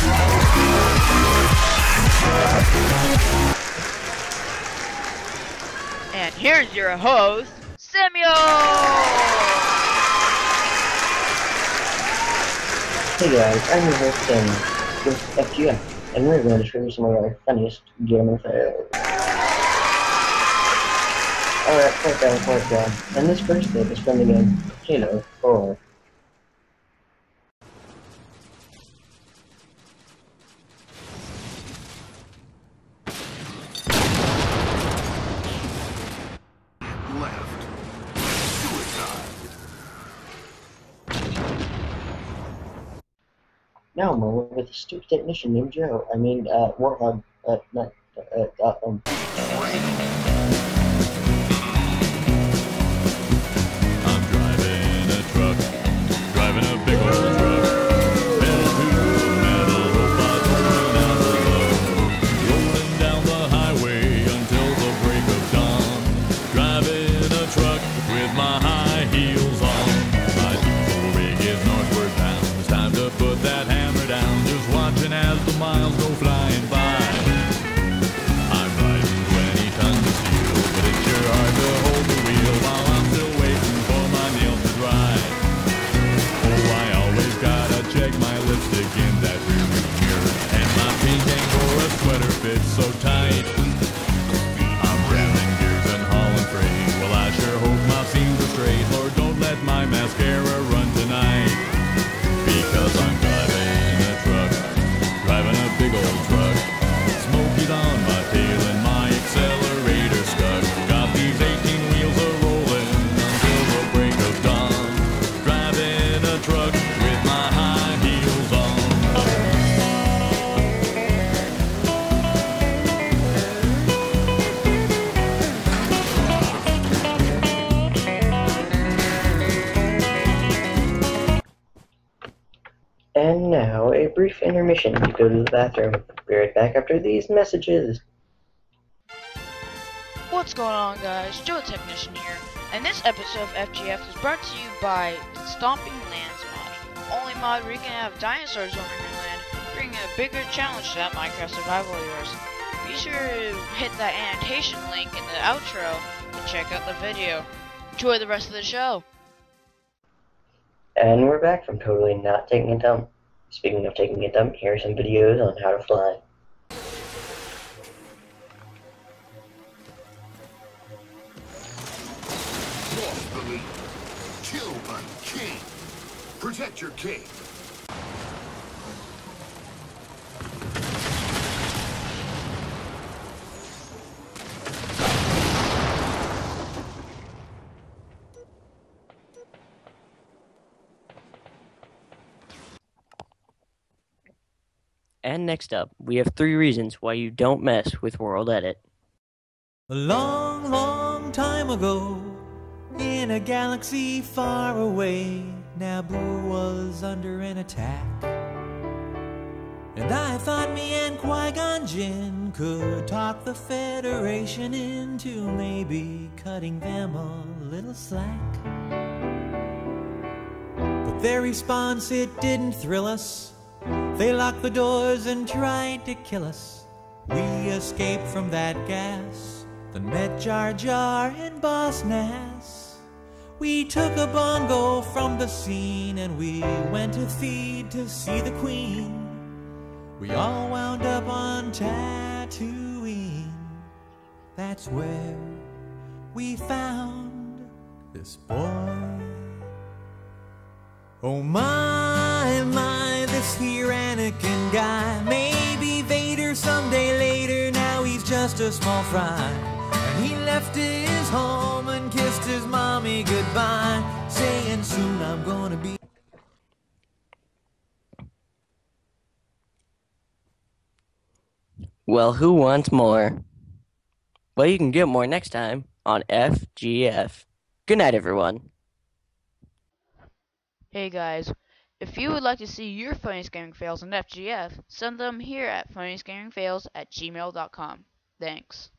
And here's your host, Samuel! Hey guys, I'm your host Sam with Fgf, and we're going to show you some of our funniest gaming fails. Alright, quiet down. And this first clip is from the game Halo 4. Now more with a stupid technician named Joe. Warthog, I'm driving a truck, driving a big old truck, pedal to the metal, hope I don't run out of love. Rolling down the highway until the break of dawn, driving a truck with my high heels on. My diesel rig is northward bound, it's time to put that hammer down, just watching as the miles go flying by. I'm riding 20 tons of steel, but it's sure hard to hold the wheel while I'm still waiting for my nails to dry. Oh, I always gotta check my lipstick in that rearview mirror, and my pink Angora sweater fits so tight. I'm jamming gears and hauling freight, well I sure hope my seams are straight. Lord, don't let my mascara run tonight, because I'm driving a truck, driving a big old truck. Smoky's on my tail and my accelerator stuck. Got these 18 wheels a-rolling until the break of dawn. Driving a truck with my high heels on. And now, a brief intermission to go to the bathroom. Be right back after these messages. What's going on, guys? Joe the Technician here, and this episode of FGF is brought to you by Stomping Lands mod. Only mod where you can have dinosaurs roaming your land, bringing a bigger challenge to that Minecraft survival of yours. Be sure to hit that annotation link in the outro to check out the video. Enjoy the rest of the show. And we're back from totally not taking a dump. Speaking of taking a dump, here are some videos on how to fly. Cross the lead. Kill a king. Protect your king. And next up, we have 3 reasons why you don't mess with World Edit. A long, long time ago, in a galaxy far away, Naboo was under an attack. And I thought me and Qui-Gon Jinn could talk the Federation into maybe cutting them a little slack. But their response, it didn't thrill us. They locked the doors and tried to kill us. We escaped from that gas, then met Jar Jar and Boss Nass. We took a bongo from the scene and we went to Theed to see the Queen. We all wound up on Tatooine. That's where we found this boy. Oh my, this here Anakin guy. Maybe Vader someday later, now he's just a small fry. And he left his home and kissed his mommy goodbye, saying soon I'm gonna be... Well, who wants more? Well, you can get more next time on FGF. Good night, everyone. Hey guys, if you would like to see your funniest gaming fails on FGF, send them here at funniestgamingfails@gmail.com. Thanks.